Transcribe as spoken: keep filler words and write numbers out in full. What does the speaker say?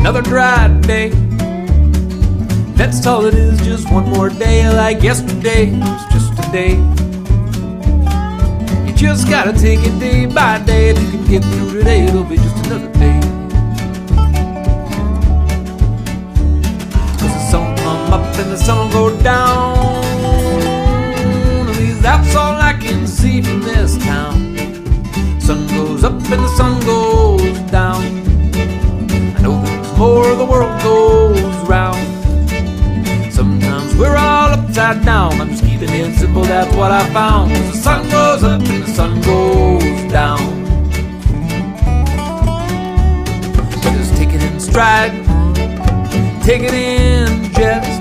another dry day. That's all it is, just one more day. Like yesterday was just a day. You just gotta take it day by day. If you can get through today, it'll be just another day. Cause the sun will come up and the sun will go down. At least that's all I can see from this town. Sun goes up and the sun goes down. I know there's more, the world goes round. Sometimes we're all upside down. I'm just keeping it simple, that's what I found. Cause the sun goes up and the sun goes down. Just take it in stride, take it in jest.